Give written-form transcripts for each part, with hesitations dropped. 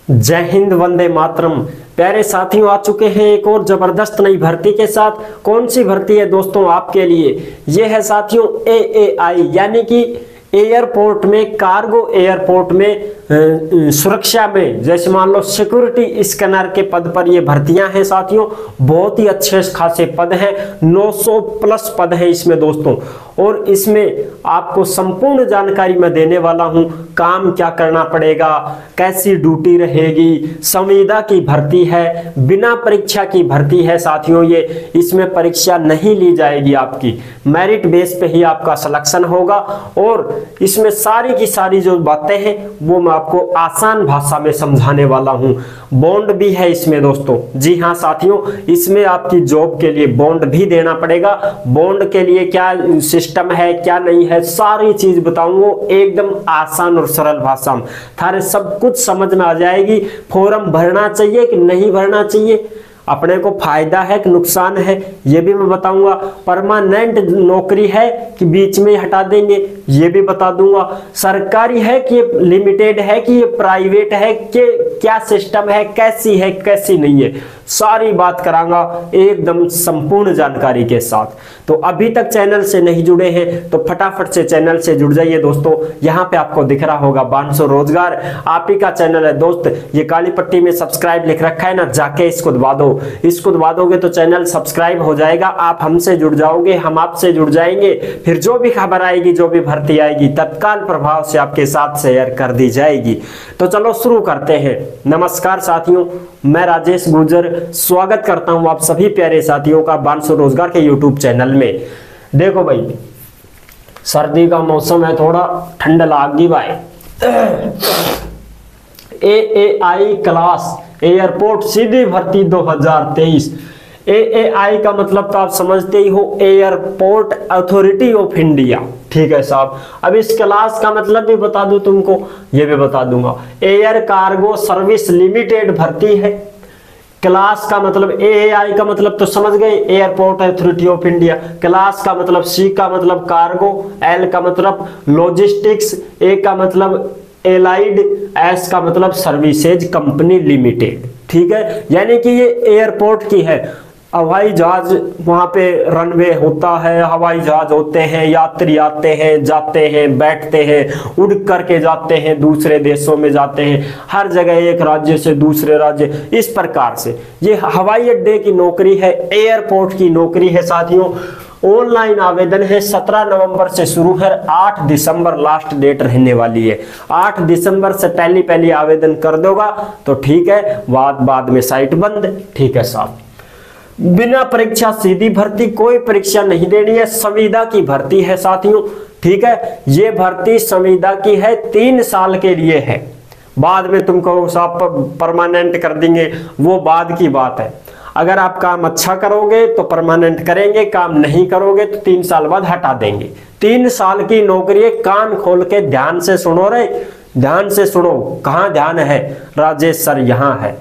जय हिंद, वंदे मातरम। प्यारे साथियों, आ चुके हैं एक और जबरदस्त नई भर्ती के साथ। कौन सी भर्ती है दोस्तों आपके लिए? ये है साथियों AAI, यानी कि एयरपोर्ट में, कार्गो एयरपोर्ट में सुरक्षा में, जैसे मान लो सिक्योरिटी स्कैनर के पद पर ये भर्तियां हैं साथियों। बहुत ही अच्छे खासे पद हैं, 900 प्लस पद हैं इसमें दोस्तों। और इसमें आपको संपूर्ण जानकारी मैं देने वाला हूं। काम क्या करना पड़ेगा, कैसी ड्यूटी रहेगी, संविदा की भर्ती है, बिना परीक्षा की भर्ती है साथियों। ये इसमें परीक्षा नहीं ली जाएगी आपकी, मेरिट बेस पे ही आपका सिलेक्शन होगा। और इसमें सारी की सारी जो बातें हैं वो मैं आपको आसान भाषा में समझाने वाला हूं। बॉन्ड भी है इसमें दोस्तों। जी हाँ साथियों, इसमें आपकी जॉब के लिए बॉन्ड भी देना पड़ेगा। बॉन्ड के लिए क्या सिस्टम है, क्या नहीं है, सारी चीज बताऊंगा एकदम आसान और सरल भाषा में। थारे सब कुछ समझ में आ जाएगी। फॉर्म भरना चाहिए कि नहीं भरना चाहिए, अपने को फायदा है कि नुकसान है, ये भी मैं बताऊंगा। परमानेंट नौकरी है कि बीच में हटा देंगे, ये भी बता दूंगा। सरकारी है कि ये लिमिटेड है कि ये प्राइवेट है, कि क्या सिस्टम है, कैसी है कैसी नहीं है, सारी बात करांगा एकदम संपूर्ण जानकारी के साथ। तो अभी तक चैनल से नहीं जुड़े हैं तो फटाफट से चैनल से जुड़ जाइए दोस्तों। यहाँ पे आपको दिख रहा होगा 500 रोजगार, आप ही का चैनल है दोस्त। ये काली पट्टी में सब्सक्राइब लिख रखा है ना, जाके इसको दबा दो। इसको दबा दोगे तो चैनल सब्सक्राइब हो जाएगा, आप हमसे जुड़ जाओगे, हम आपसे जुड़ जाएंगे। फिर जो भी खबर आएगी, जो भी भर्ती आएगी, तत्काल प्रभाव से आपके साथ शेयर कर दी जाएगी। तो चलो शुरू करते हैं। नमस्कार साथियों, मैं राजेश गुर्जर स्वागत करता हूं आप सभी प्यारे साथियों का 500 रोजगार के यूट्यूब चैनल में। देखो भाई, सर्दी का मौसम है, थोड़ा ठंड लागी भाई। AAI क्लास एयरपोर्ट सीधी भर्ती 2023। AAI का मतलब तो आप समझते ही हो, एयरपोर्ट अथॉरिटी ऑफ इंडिया। ठीक है साहब। अब इस क्लास का मतलब भी बता दूं तुमको, ये भी बता दूंगा। एयर कार्गो सर्विस लिमिटेड भर्ती है। क्लास का मतलब, AAI का मतलब तो समझ गए, airport authority of India. Class का मतलब, C का मतलब कार्गो, L का मतलब लॉजिस्टिक्स, A का मतलब एलाइड, S का मतलब सर्विसेज कंपनी लिमिटेड। ठीक है, यानी कि ये एयरपोर्ट की है। हवाई जहाज, वहां पे रनवे होता है, हवाई जहाज होते हैं, यात्री आते हैं, जाते हैं, बैठते हैं, उड़ करके जाते हैं, दूसरे देशों में जाते हैं, हर जगह एक राज्य से दूसरे राज्य, इस प्रकार से ये हवाई अड्डे की नौकरी है, एयरपोर्ट की नौकरी है साथियों। ऑनलाइन आवेदन है, 17 नवंबर से शुरू है, 8 दिसंबर लास्ट डेट रहने वाली है। 8 दिसंबर से पहली आवेदन कर दोगा तो ठीक है, बाद में साइट बंद। ठीक है साहब। बिना परीक्षा सीधी भर्ती, कोई परीक्षा नहीं देनी है, संविदा की भर्ती है साथियों। ठीक है, ये भर्ती संविदा की है, 3 साल के लिए है। बाद में तुमको साहब परमानेंट कर देंगे, वो बाद की बात है। अगर आप काम अच्छा करोगे तो परमानेंट करेंगे, काम नहीं करोगे तो 3 साल बाद हटा देंगे। 3 साल की नौकरी है। कान खोल के ध्यान से सुनो रे, ध्यान से सुनो। कहाँ ध्यान है राजेश सर? यहाँ है।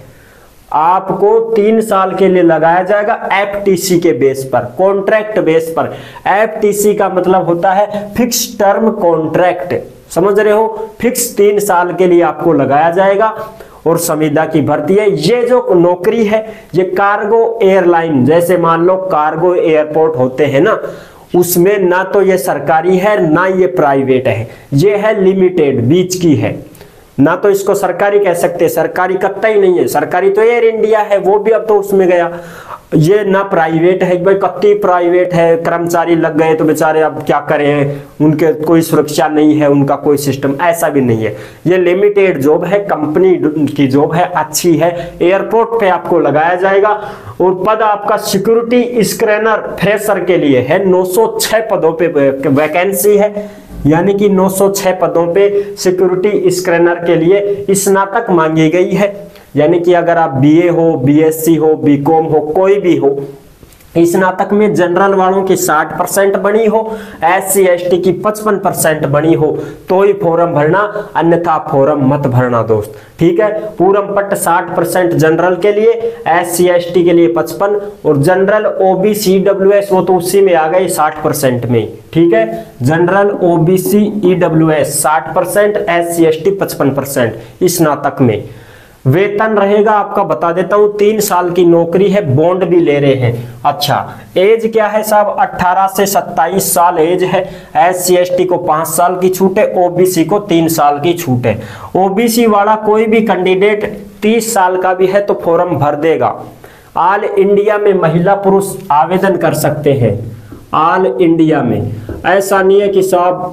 आपको 3 साल के लिए लगाया जाएगा FTC के बेस पर, कॉन्ट्रैक्ट बेस पर। FTC का मतलब होता है फिक्स टर्म कॉन्ट्रैक्ट, समझ रहे हो? फिक्स 3 साल के लिए आपको लगाया जाएगा और संविदा की भर्ती है। ये जो नौकरी है ये कार्गो एयरलाइन, जैसे मान लो कार्गो एयरपोर्ट होते हैं ना, उसमें ना तो ये सरकारी है ना ये प्राइवेट है, ये है लिमिटेड, बीच की है। ना तो इसको सरकारी कह सकते, सरकारी कत्ता ही नहीं है। सरकारी तो एयर इंडिया है, वो भी अब तो उसमें गया। ये ना प्राइवेट है भाई, कत्ती प्राइवेट है। कर्मचारी लग गए तो बेचारे अब क्या करें, उनके कोई सुरक्षा नहीं है, उनका कोई सिस्टम ऐसा भी नहीं है। ये लिमिटेड जॉब है, कंपनी की जॉब है, अच्छी है। एयरपोर्ट पे आपको लगाया जाएगा और पद आपका सिक्योरिटी स्कैनर फ्रेशर के लिए है। 906 पदों पे वैकेंसी है, यानी कि 906 पदों पे सिक्योरिटी स्कैनर के लिए स्नातक मांगी गई है। यानी कि अगर आप BA हो, BSc हो, BCom हो, कोई भी हो, स्नातक में जनरल वालों की 60% बनी हो, SC ST की 55% बनी हो तो ही फॉर्म भरना, अन्यथा फॉर्म मत भरना दोस्त। ठीक है, पूरम पट्ट 60% जनरल के लिए, SC ST के लिए 55 और जनरल OBC EWS वो तो उसी में आ गए 60% में। ठीक है, general OBC EWS 60%, SC ST 55% स्नातक में। वेतन रहेगा आपका बता देता हूं, 3 साल की नौकरी है, बॉन्ड भी ले रहे हैं। अच्छा, एज क्या है साहब, 18 से 27 साल एज है। SC ST को 5 साल की छूट है, OBC को 3 साल की छूट है। OBC वाला कोई भी कैंडिडेट 30 साल का भी है तो फॉर्म भर देगा। ऑल इंडिया में महिला पुरुष आवेदन कर सकते हैं, ऑल इंडिया में। ऐसा नहीं है कि साहब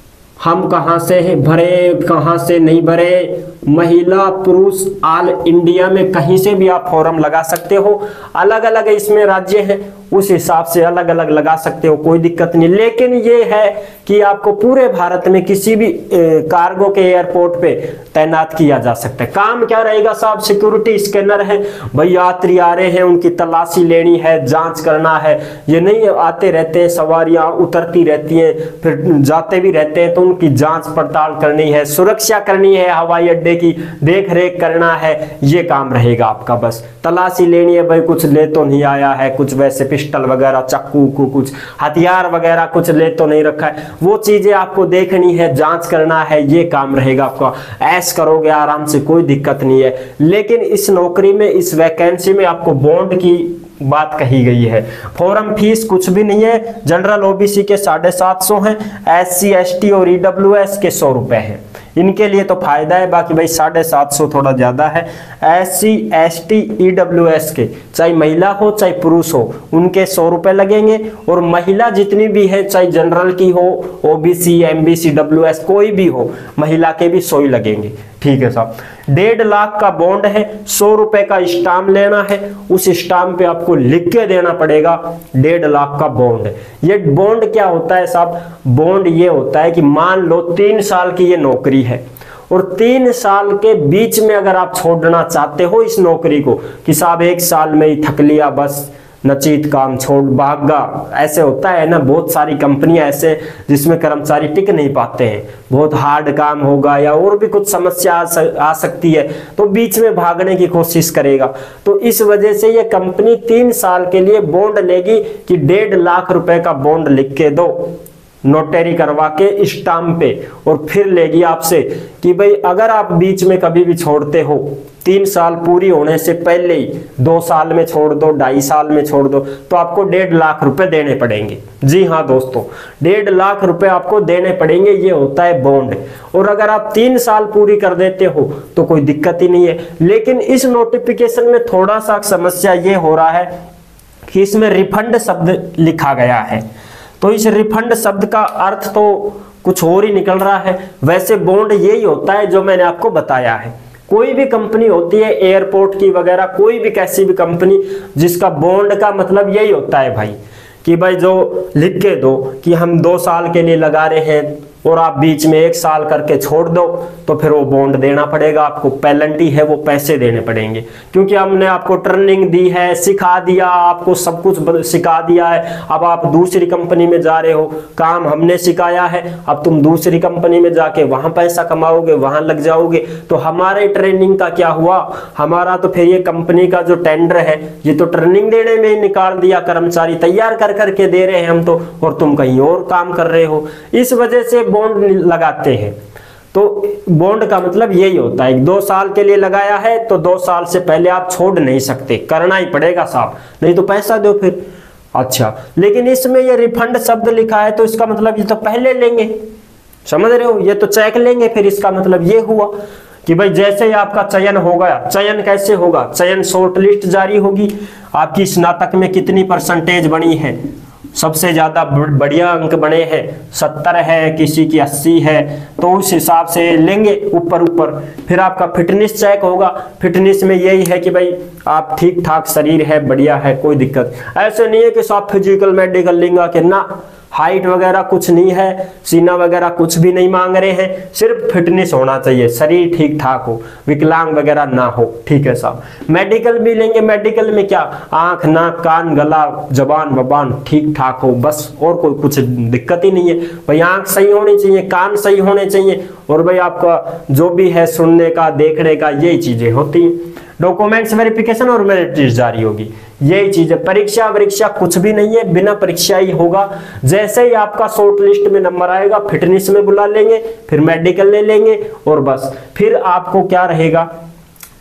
हम कहां से भरे कहां से नहीं भरे, महिला पुरुष ऑल इंडिया में कहीं से भी आप फॉर्म लगा सकते हो। अलग अलग इसमें राज्य हैं, उस हिसाब से अलग अलग लगा सकते हो, कोई दिक्कत नहीं। लेकिन ये है कि आपको पूरे भारत में किसी भी कार्गो के एयरपोर्ट पे तैनात किया जा सकता है। काम क्या रहेगा साहब, सिक्योरिटी स्कैनर है भाई, यात्री आ रहे हैं उनकी तलाशी लेनी है, जांच करना है। ये नहीं आते रहते हैं, सवारियां उतरती रहती हैं फिर जाते भी रहते हैं, तो उनकी जांच पड़ताल करनी है, सुरक्षा करनी है, हवाई अड्डे की देख रेख करना है, ये काम रहेगा आपका। बस तलाशी लेनी है भाई, कुछ ले तो नहीं आया है, कुछ वैसे पिस्टल वगैरह, चाकू को कुछ हथियार वगैरह कुछ ले तो नहीं रखा है, वो चीजें आपको देखनी है, जांच करना है, ये काम रहेगा आपका। ऐश करोगे आराम से, कोई दिक्कत नहीं है। लेकिन इस नौकरी में, इस वैकेंसी में आपको बॉन्ड की बात कही गई है। फॉर्म फीस कुछ भी नहीं है, जनरल OBC के 750 हैं, SC ST और EWS के 100 रुपए हैं। इनके लिए तो फायदा है, बाकी भाई 750 थोड़ा ज्यादा है। SC ST EWS के चाहे महिला हो चाहे पुरुष हो, उनके 100 रुपए लगेंगे। और महिला जितनी भी है, चाहे जनरल की हो, OBC MBC WS कोई भी हो, महिला के भी 100 ही लगेंगे। ठीक है साहब, 1.5 लाख का बॉन्ड है, 100 रुपए का स्टाम्प लेना है, उस स्टाम्प पे आपको लिख के देना पड़ेगा 1.5 लाख का बॉन्ड। ये बॉन्ड क्या होता है साहब, बॉन्ड ये होता है कि मान लो 3 साल की ये नौकरी है और 3 साल के बीच में अगर आप छोड़ना चाहते हो इस नौकरी को, कि साहब 1 साल में ही थक लिया, बस नचीत काम छोड़ भागा, ऐसे होता है ना। बहुत सारी कंपनियां ऐसे जिसमें कर्मचारी टिक नहीं पाते हैं, बहुत हार्ड काम होगा या और भी कुछ समस्या आ सकती है, तो बीच में भागने की कोशिश करेगा। तो इस वजह से ये कंपनी 3 साल के लिए बॉन्ड लेगी कि 1.5 लाख रुपए का बॉन्ड लिख के दो, नोटरी करवा के स्टाम्प पे, और फिर लेगी आपसे कि भाई अगर आप बीच में कभी भी छोड़ते हो, 3 साल पूरी होने से पहले ही 2 साल में छोड़ दो, 2.5 साल में छोड़ दो, तो आपको 1.5 लाख रुपए देने पड़ेंगे। जी हाँ दोस्तों, 1.5 लाख रुपए आपको देने पड़ेंगे, ये होता है बॉन्ड। और अगर आप 3 साल पूरी कर देते हो तो कोई दिक्कत ही नहीं है। लेकिन इस नोटिफिकेशन में थोड़ा सा समस्या ये हो रहा है कि इसमें रिफंड शब्द लिखा गया है, तो इस रिफंड शब्द का अर्थ तो कुछ और ही निकल रहा है। वैसे बॉन्ड यही होता है जो मैंने आपको बताया है। कोई भी कंपनी होती है एयरपोर्ट की वगैरह, कोई भी कैसी भी कंपनी, जिसका बॉन्ड का मतलब यही होता है भाई कि भाई जो लिख के दो कि हम 2 साल के लिए लगा रहे हैं और आप बीच में 1 साल करके छोड़ दो, तो फिर वो बॉन्ड देना पड़ेगा आपको, पेनल्टी है वो पैसे देने पड़ेंगे। क्योंकि हमने आपको ट्रेनिंग दी है, सिखा दिया, आपको सब कुछ सिखा दिया है, अब आप दूसरी कंपनी में जा रहे हो, काम हमने सिखाया है, अब तुम दूसरी कंपनी में जाके वहां पैसा कमाओगे, वहां लग जाओगे, तो हमारे ट्रेनिंग का क्या हुआ, हमारा तो फिर ये कंपनी का जो टेंडर है ये तो ट्रेनिंग देने में निकाल दिया, कर्मचारी तैयार कर करके दे रहे हैं हम तो, और तुम कहीं और काम कर रहे हो। इस वजह से बॉन्ड लगाते हैं। तो बॉन्ड का मतलब यही होता है, 2 साल के लिए लगाया है तो 2 साल से पहले आप छोड़ नहीं सकते, करना ही पड़ेगा साहब, नहीं तो पैसा दो फिर। अच्छा, लेकिन इसमें ये रिफंड शब्द लिखा है तो इसका मतलब ये तो पहले लेंगे, समझ रहे हो, ये तो चेक लेंगे। फिर इसका मतलब ये हुआ कि भाई जैसे ही आपका चयन हो गया, चयन कैसे होगा, चयन शॉर्ट लिस्ट जारी होगी, आपकी स्नातक में कितनी परसेंटेज बनी है, सबसे ज्यादा बढ़िया अंक बने हैं 70 है, किसी की 80 है, तो उस हिसाब से लेंगे ऊपर। फिर आपका फिटनेस चेक होगा, फिटनेस में यही है कि भाई आप ठीक ठाक शरीर है, बढ़िया है, कोई दिक्कत। ऐसे नहीं है कि सब फिजिकल मेडिकल लेंगे कि ना, हाइट वगैरह कुछ नहीं है, सीना वगैरह कुछ भी नहीं मांग रहे हैं, सिर्फ फिटनेस होना चाहिए, शरीर ठीक ठाक हो, विकलांग वगैरह ना हो। ठीक है साहब, मेडिकल भी लेंगे, मेडिकल में क्या, आंख नाक कान गला जबान वबान ठीक ठाक हो, बस, और कोई कुछ दिक्कत ही नहीं है भाई। आंख सही होनी चाहिए, कान सही होने चाहिए, और भाई आपका जो भी है सुनने का देखने का, यही चीजें होती हैं। डॉक्यूमेंट्स वेरिफिकेशन और मेरिट लिस्ट जारी होगी, यही चीज है। परीक्षा वरीक्षा कुछ भी नहीं है, बिना परीक्षा ही होगा। जैसे ही आपका शॉर्ट लिस्ट में नंबर आएगा, फिटनेस में बुला लेंगे, फिर मेडिकल ले लेंगे, और बस फिर आपको क्या रहेगा,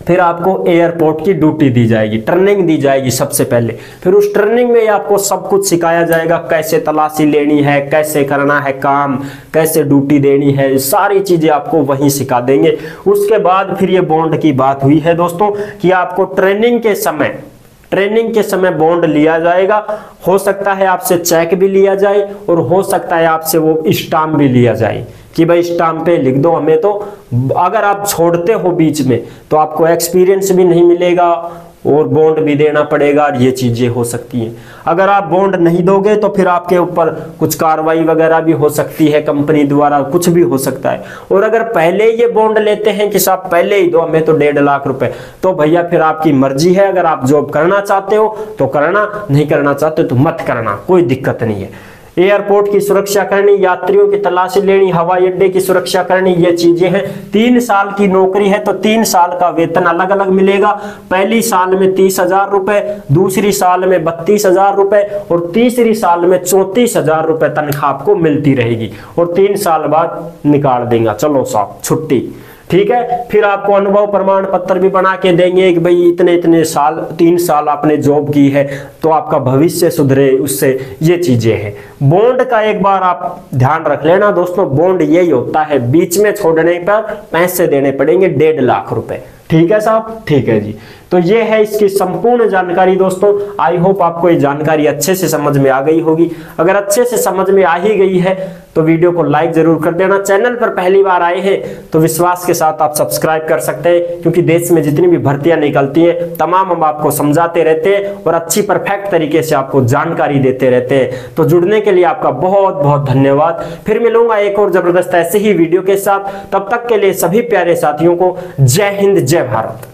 फिर आपको एयरपोर्ट की ड्यूटी दी जाएगी, ट्रेनिंग दी जाएगी सबसे पहले। फिर उस ट्रेनिंग में आपको सब कुछ सिखाया जाएगा, कैसे तलाशी लेनी है, कैसे करना है काम, कैसे ड्यूटी देनी है, सारी चीजें आपको वहीं सिखा देंगे। उसके बाद फिर ये बॉन्ड की बात हुई है दोस्तों कि आपको ट्रेनिंग के समय बॉन्ड लिया जाएगा। हो सकता है आपसे चेक भी लिया जाए और हो सकता है आपसे वो स्टाम्प भी लिया जाए कि भाई स्टाम्प पे लिख दो हमें। तो अगर आप छोड़ते हो बीच में तो आपको एक्सपीरियंस भी नहीं मिलेगा और बॉन्ड भी देना पड़ेगा, ये चीजें हो सकती हैं। अगर आप बॉन्ड नहीं दोगे तो फिर आपके ऊपर कुछ कार्रवाई वगैरह भी हो सकती है, कंपनी द्वारा कुछ भी हो सकता है। और अगर पहले ये बॉन्ड लेते हैं कि साहब पहले ही दो हमें तो 1.5 लाख रुपए, तो भैया फिर आपकी मर्जी है। अगर आप जॉब करना चाहते हो तो करना, नहीं करना चाहते तो मत करना, कोई दिक्कत नहीं है। एयरपोर्ट की सुरक्षा करनी, यात्रियों की तलाशी लेनी, हवाई अड्डे की सुरक्षा करनी, ये चीजें हैं। 3 साल की नौकरी है तो 3 साल का वेतन अलग अलग मिलेगा। पहली साल में 30,000 रुपए, दूसरी साल में 32,000 रुपए और तीसरी साल में 34,000 रुपए तनख्वाह आपको मिलती रहेगी। और 3 साल बाद निकाल देंगे, चलो साहब छुट्टी, ठीक है। फिर आपको अनुभव प्रमाण पत्र भी बना के देंगे कि भाई इतने इतने साल, 3 साल आपने जॉब की है तो आपका भविष्य सुधरे उससे, ये चीजें हैं। बॉन्ड का एक बार आप ध्यान रख लेना दोस्तों, बॉन्ड यही होता है, बीच में छोड़ने पर पैसे देने पड़ेंगे 1.5 लाख रुपए, ठीक है साहब, ठीक है जी। तो ये है इसकी संपूर्ण जानकारी दोस्तों। आई होप आपको ये जानकारी अच्छे से समझ में आ गई होगी। अगर अच्छे से समझ में आ ही गई है तो वीडियो को लाइक जरूर कर देना। चैनल पर पहली बार आए हैं तो विश्वास के साथ आप सब्सक्राइब कर सकते हैं, क्योंकि देश में जितनी भी भर्तियां निकलती हैं तमाम हम आपको समझाते रहते हैं और अच्छी परफेक्ट तरीके से आपको जानकारी देते रहते हैं। तो जुड़ने के लिए आपका बहुत बहुत धन्यवाद। फिर मिलूंगा एक और जबरदस्त ऐसे ही वीडियो के साथ, तब तक के लिए सभी प्यारे साथियों को जय हिंद, जय भारत।